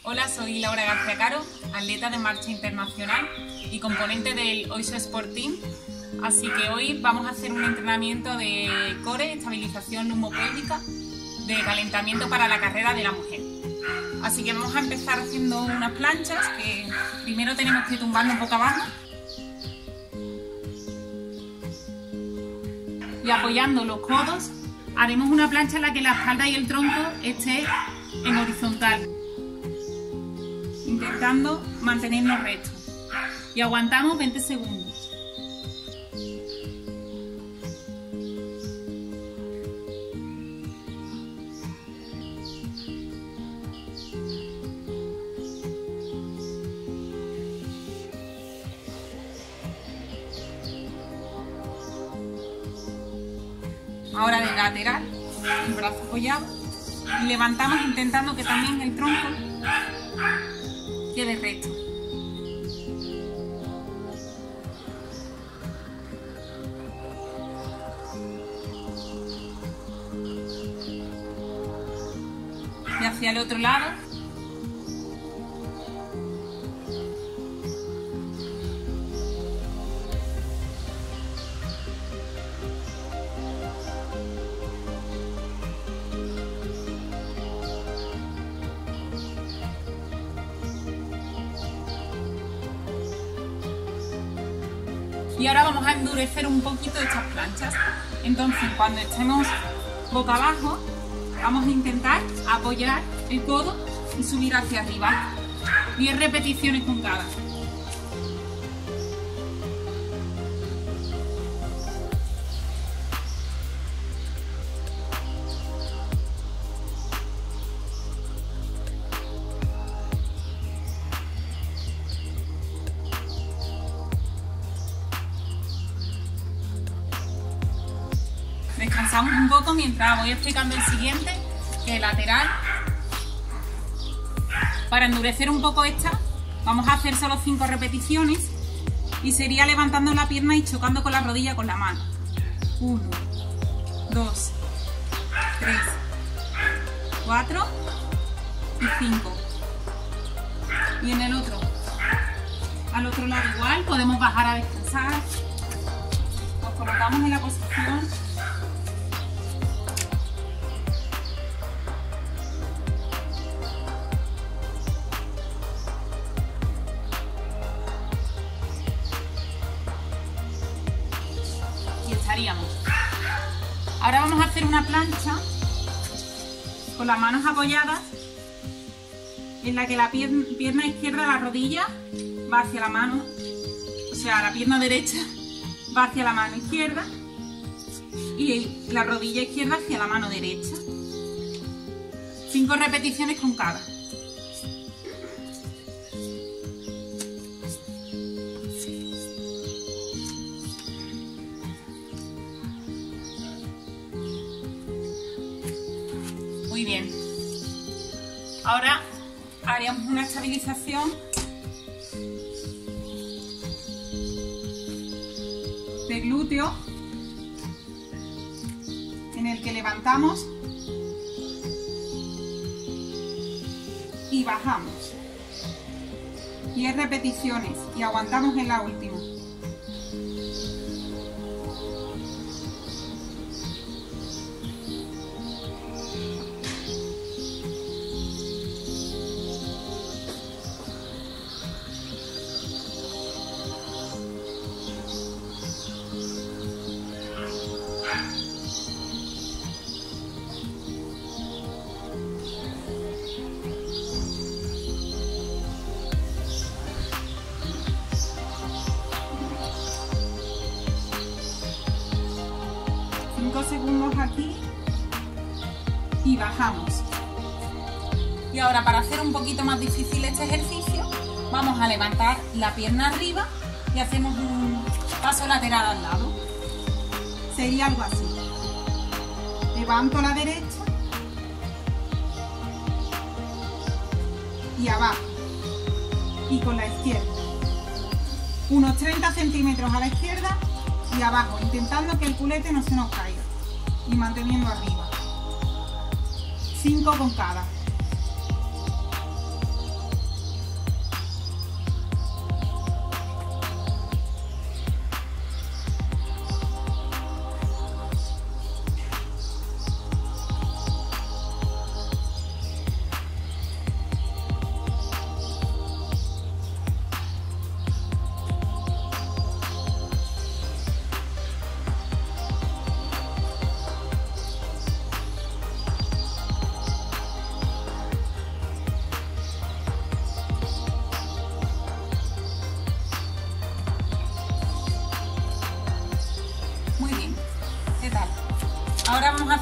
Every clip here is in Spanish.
Hola, soy Laura García Caro, atleta de marcha internacional y componente del Oiso Sport Team. Así que hoy vamos a hacer un entrenamiento de core, estabilización lumbalpélvica, de calentamiento para la carrera de la mujer. Así que vamos a empezar haciendo unas planchas que primero tenemos que tumbarnos boca abajo y apoyando los codos haremos una plancha en la que la espalda y el tronco esté en horizontal, intentando mantenernos rectos, y aguantamos 20 segundos. Ahora de lateral, el brazo apoyado, y levantamos intentando que también el tronco quede recto. Y hacia el otro lado. Y ahora vamos a endurecer un poquito estas planchas. Entonces, cuando estemos boca abajo, vamos a intentar apoyar el codo y subir hacia arriba. 10 repeticiones con cada. Descansamos un poco mientras voy explicando el siguiente, que es lateral. Para endurecer un poco esta, vamos a hacer solo 5 repeticiones y sería levantando la pierna y chocando con la rodilla con la mano. 1, 2, 3, 4 y 5. Y en el otro, al otro lado igual, podemos bajar a descansar. Nos colocamos en la posición. Ahora vamos a hacer una plancha con las manos apoyadas en la que la pierna izquierda, la rodilla, va hacia la mano, o sea, la pierna derecha va hacia la mano izquierda y la rodilla izquierda hacia la mano derecha. 5 repeticiones con cada. Muy bien. Ahora haríamos una estabilización de glúteo en el que levantamos y bajamos. 10 repeticiones y aguantamos en la última. Segundos aquí y bajamos. Y ahora, para hacer un poquito más difícil este ejercicio, vamos a levantar la pierna arriba y hacemos un paso lateral al lado. Sería algo así. Levanto la derecha y abajo, y con la izquierda unos 30 centímetros a la izquierda y abajo, intentando que el culete no se nos caiga y manteniendo arriba. 5 con cada.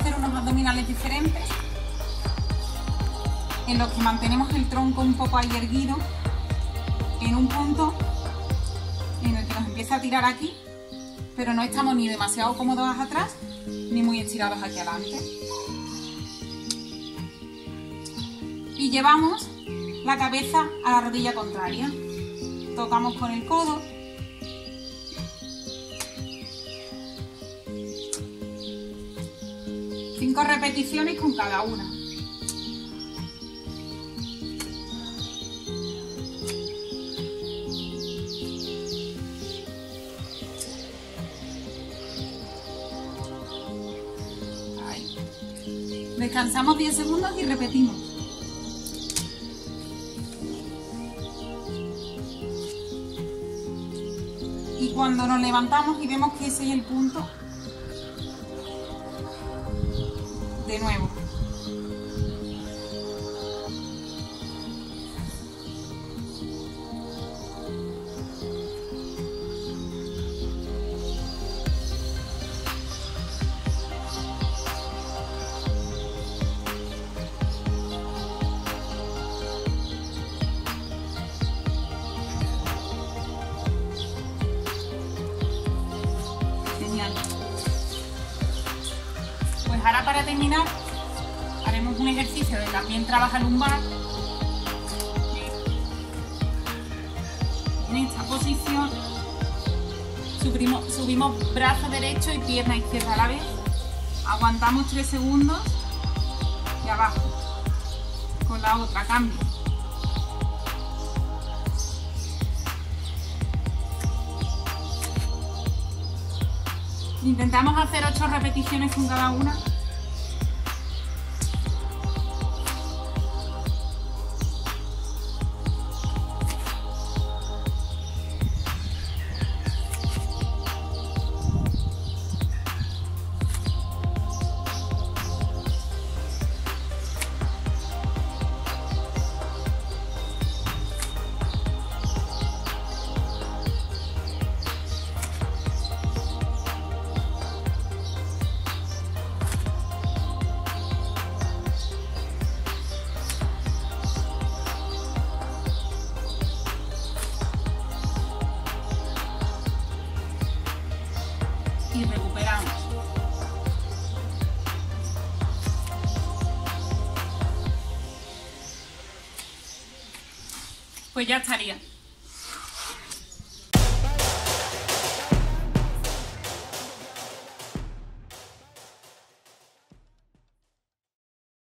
hacer unos abdominales diferentes en los que mantenemos el tronco un poco ahí erguido en un punto en el que nos empieza a tirar aquí, pero no estamos ni demasiado cómodos atrás ni muy estirados aquí adelante. Y llevamos la cabeza a la rodilla contraria. Tocamos con el codo. Cinco repeticiones con cada una. Ahí. Descansamos 10 segundos y repetimos. Y cuando nos levantamos y vemos que ese es el punto, de nuevo. Pues ahora, para terminar, haremos un ejercicio de también trabaja lumbar. En esta posición subimos brazo derecho y pierna izquierda a la vez. Aguantamos 3 segundos y abajo. Con la otra cambio. Intentamos hacer 8 repeticiones con cada una. Y recuperamos. Pues ya estaría.